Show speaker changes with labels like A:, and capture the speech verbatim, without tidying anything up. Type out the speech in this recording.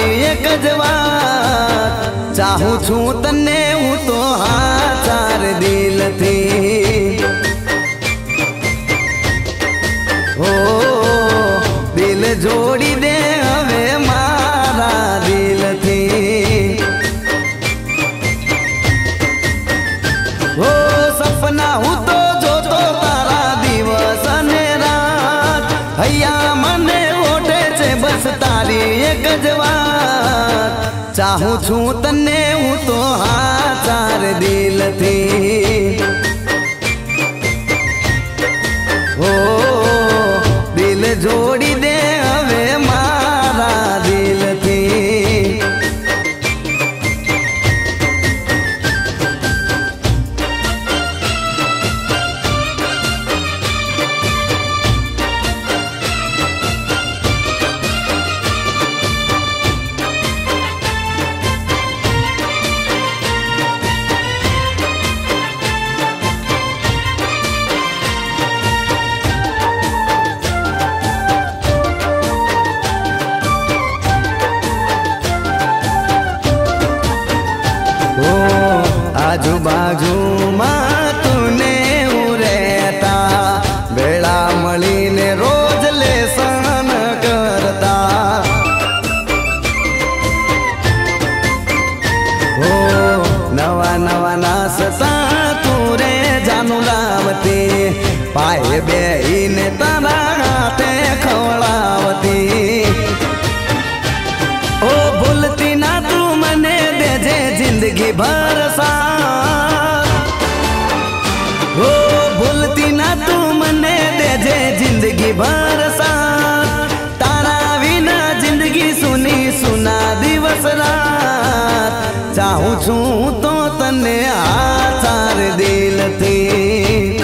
A: एक ज વાત ચાહું છું તને હું તો હાચાર દિલથી ओ दिल जोड़ी दे हवे मारा दिल थी ओ सपना हूँ तो जो तो तारा दिवस ने रात हैया मने ओठे छे बस तारी एक ज વાત चाहूं छू तने हूँ तो हाचार दिल थी ओ दिल जोड़ी दे हवे मारा दिल थी आजू बाजू में तूने रहता बेड़ा मळी ने रोज लेसन करता ओ नवा नवा नासता तू रे जानू लावती पाए बेहीने तारा हाथे खवड़ावती ओ भूलती ना तू मने देजे जिंदगी भर साथ ओ भूलती ना तू मने देजे जिंदगी भर साथ तारा विना जिंदगी सुनी सुना दिवस रात चाहूं छू तो तने हाचार दिल थी